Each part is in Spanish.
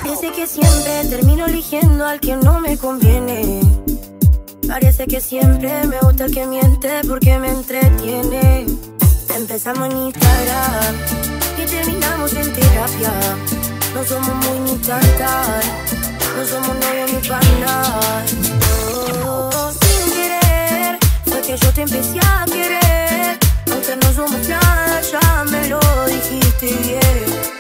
Parece que siempre termino eligiendo al que no me conviene. Parece que siempre me gusta el que miente porque me entretiene. Empezamos en Instagram y terminamos en terapia. No somos muy ni tantas, no somos novios ni panas. Oh, sin querer fue que yo te empecé a querer. Aunque no somos nada, ya me lo dijiste bien.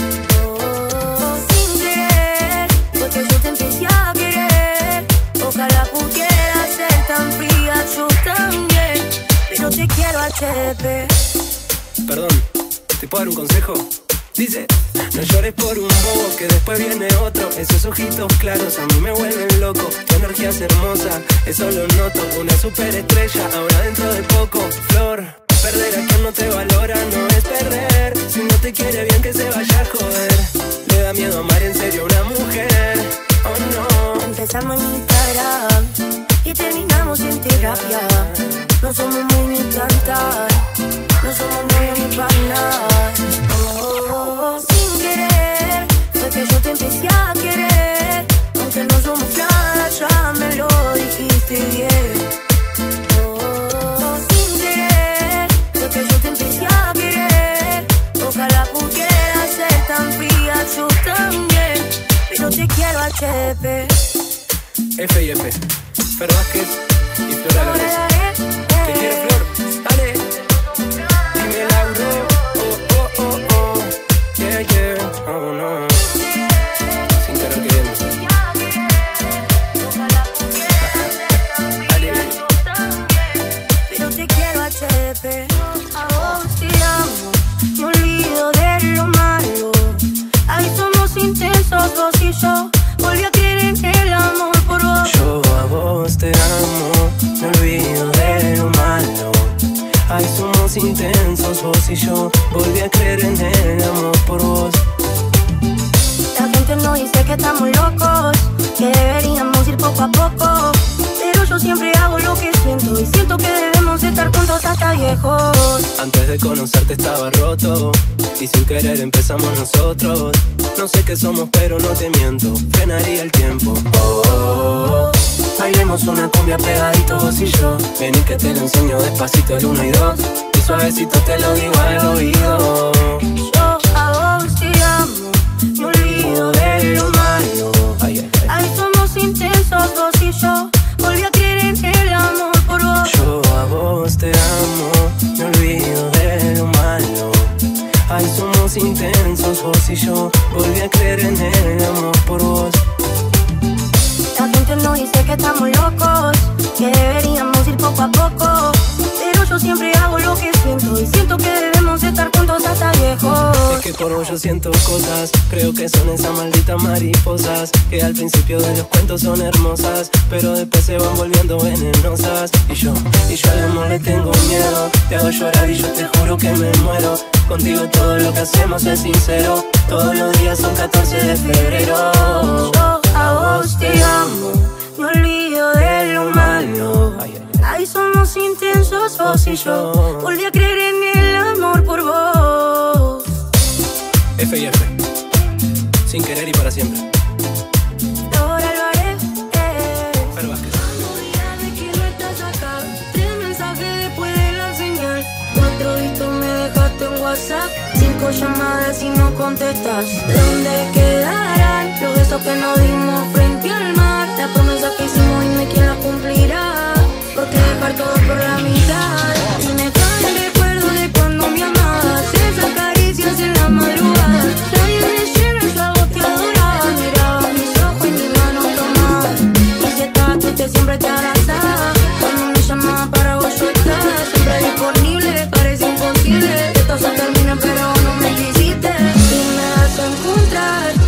Que yo te empecé a querer. Ojalá pudiera ser tan fría, yo también. Pero te quiero HP. Perdón, ¿te puedo dar un consejo? Dice, no llores por un bobo que después viene otro. Esos ojitos claros a mí me vuelven loco. Tu energía es hermosa, eso lo noto. Una superestrella, ahora dentro de poco. Flor, perder a quien no te valora no es perder. Si no te quiere bien que se vaya a joder. Le da miedo amar en serio a una mujer, oh no. Empezamos en Instagram y terminamos en terapia. No somos muy ni tantas, no somos novios ni panas. Oh, sin querer fue que yo te empecé a querer. Aunque no somos nada, ya me lo dijiste bien. Oh, sin querer fue que yo te empecé a querer. Ojalá pudiera ser tan fría, yo también. Pero te quiero HP. F y F, Fer Vázquez y Flor Álvarez. ¿Te quiere Flor? Dale. Dime Lauro, oh, oh, oh, oh. Yeah, yeah, oh no. Sin querer queriendo. Dale. Pero te quiero HP. A vos te amo, me olvido de lo malo. Ahí somos intensos, vos y yo. Volví a creer en el amor por vos. Yo a vos te amo, me olvido de lo malo. Ahí somos intensos, vos y yo. Volví a creer en el amor por vos. La gente nos dice que estamos locos, que deberíamos ir poco a poco. Pero yo siempre hago lo que siento y siento que debemos estar juntos hasta viejos. Antes de conocerte estaba roto y sin querer empezamos nosotros. No sé qué somos pero no te miento, frenaría el tiempo. Oh, oh, oh. Bailemos una cumbia pegadito vos y yo. Vení que te lo enseño despacito el 1 y 2. Y suavecito te lo digo al oído. Yo a vos te amo, me olvido de lo malo. Ahí somos intensos vos y yo. Volví a creer en el amor por vos. Yo a vos te amo, me olvido de lo malo. Ahí somos intensos vos y yo. Volví a creer en el amor por vos. La gente nos dice que estamos locos, que deberíamos ir poco a poco. Pero yo siempre hago lo que siento y siento que debemos estar juntos hasta viejos. Es que por vos yo siento cosas, creo que son esas malditas mariposas que al principio de los cuentos son hermosas, pero después se van volviendo venenosas. Y yo al amor le tengo miedo, te hago llorar y yo te juro que me muero. Contigo todo lo que hacemos es sincero, todos los días son 14 de febrero. Yo a vos te amo, me olvido de lo malo. Ahí somos intensos vos y yo. Volví a creer en el amor por vos. F y F, sin querer y para siempre. Flor Álvarez, Fer Vázquez. olvídame que no estás acá. 3 mensajes después de la señal. 4 vistos me dejaste en WhatsApp. 5 llamadas y no contestas. ¿Dónde quedarán los besos que nos dimos frente al mar? Las promesas que hicimos, dime quién las cumplirá. Porque dejar todo por la mitad. Y me cae el recuerdo de cuando me amabas. Esas caricias en la madrugada. Nadie me llena esa voz que adoraba. Miraba mis ojos y mi mano tomaba. Y si estabas triste siempre te abrazaba. Cuando me llamaba para vos yo estaba siempre disponible, parece imposible. Esto se termina pero no me quisiste. Y me vas a encontrar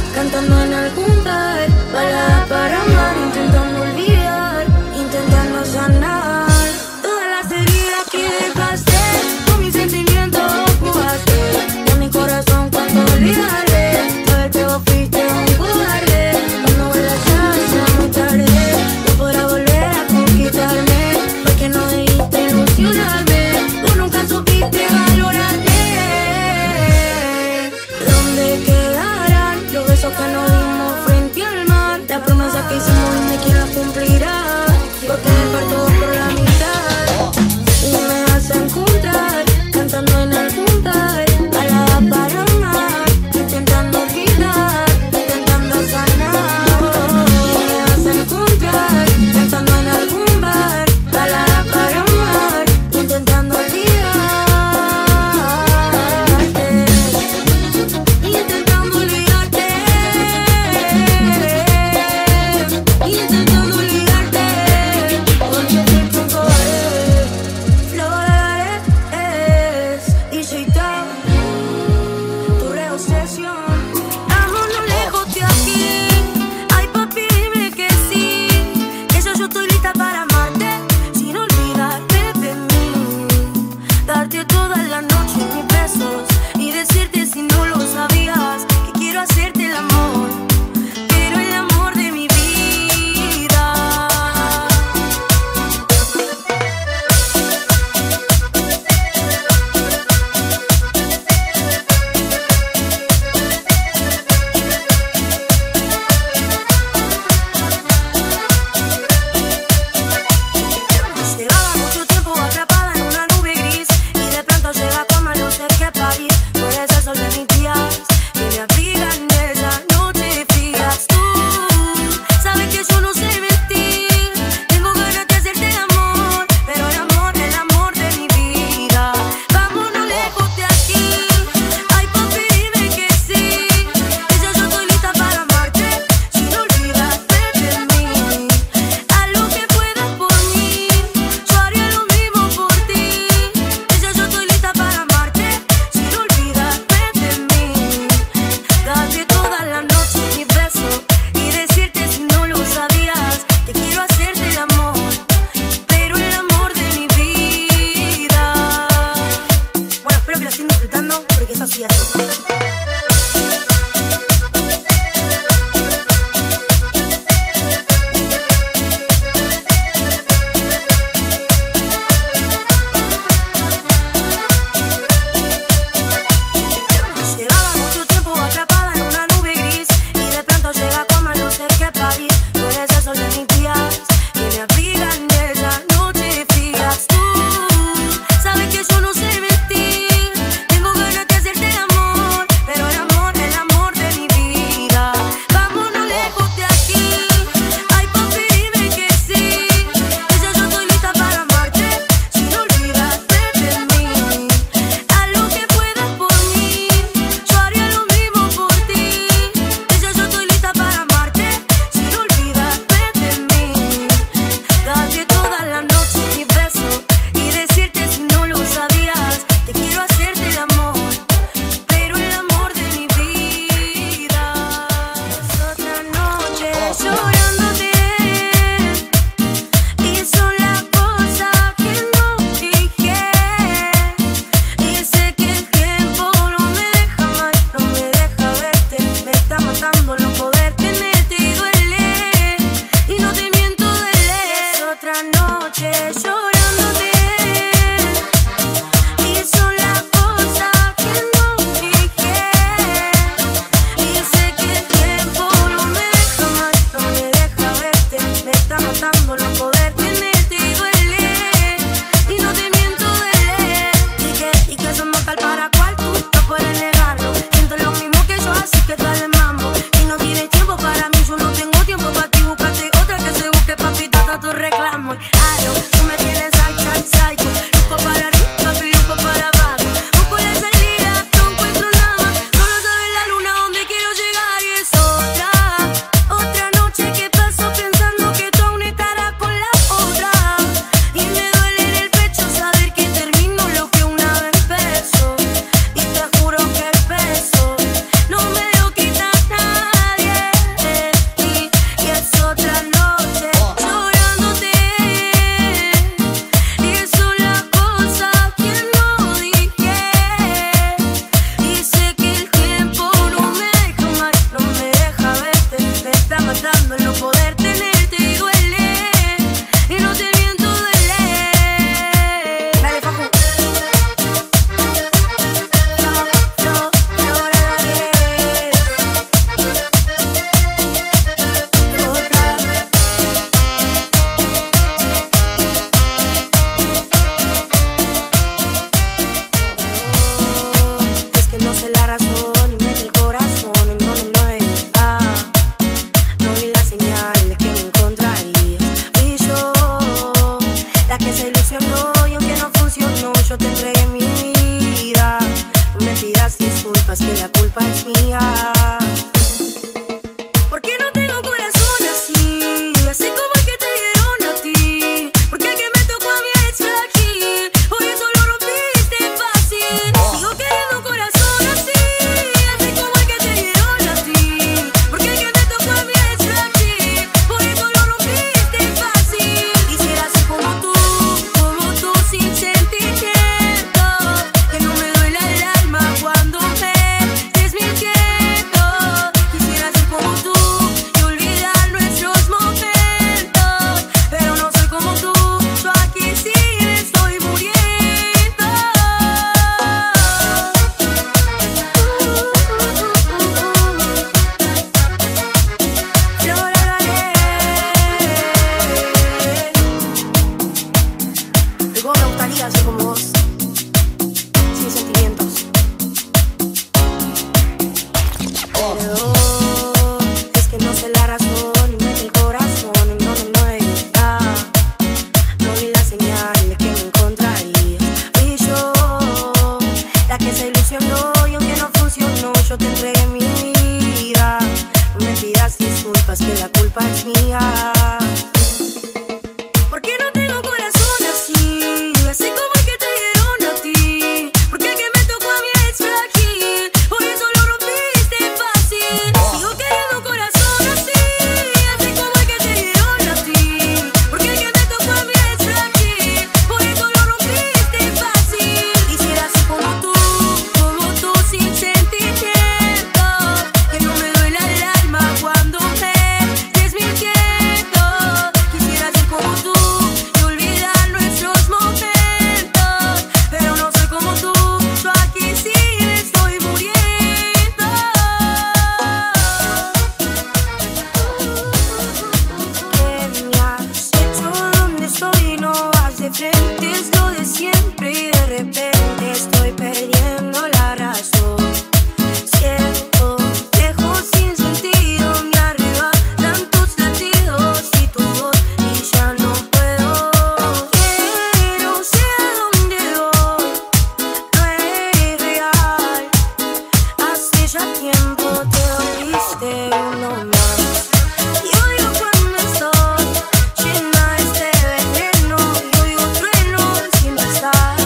uno más. Y oigo cuando estoy llena de este veneno, y oigo trueno si no estás.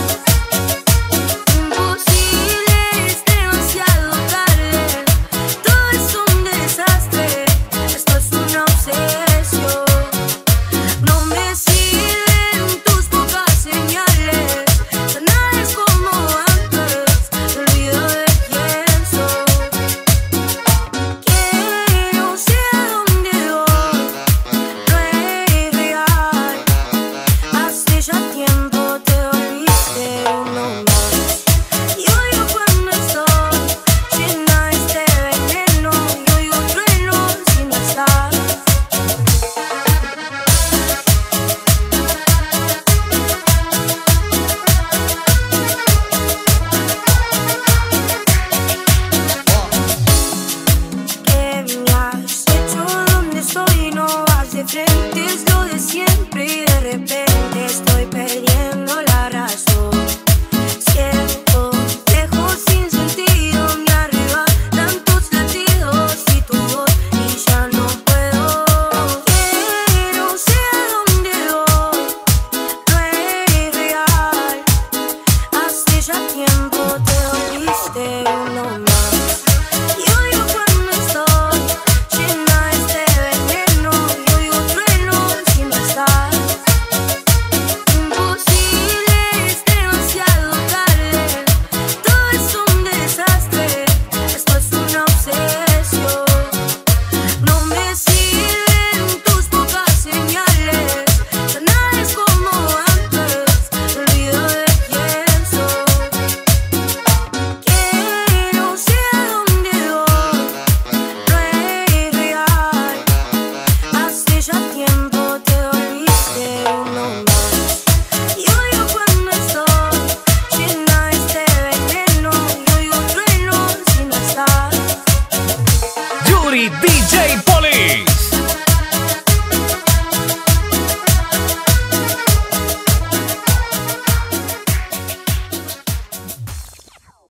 Imposible, es demasiado tarde, todo es un desastre, esto es una obsesión. No me sirven tus pocas señales, ya nada es como antes, me olvido de quién soy. Que no sé a dónde voy, no es real, hace ya tiempo te volviste uno más. Y oigo cuando estoy llena de este veneno, y oigo trueno si no estás. ¿Qué me has hecho? ¿Dónde estoy? No vas de frente, es lo de siempre, y de repente estoy perdiendo la razón. Siento lejos sin sentido, me arrebatan tus latidos y tu voz, y ya no puedo. Que no sé a dónde voy, no es real, hace ya tiempo te volviste uno más. Y oigo cuando estoy llena de este veneno, y oigo trueno si no estás. Imposible, es demasiado tarde, todo es un desastre, esto es una obsesión. No me sirven tus pocas señales, ya nada es como antes, me olvido de quién soy. Que no sé a dónde voy, no es real, hace ya tiempo te volviste uno más. Y oigo cuando estoy llena de este veneno, y oigo trueno si no estás. Yuri DJ Poli.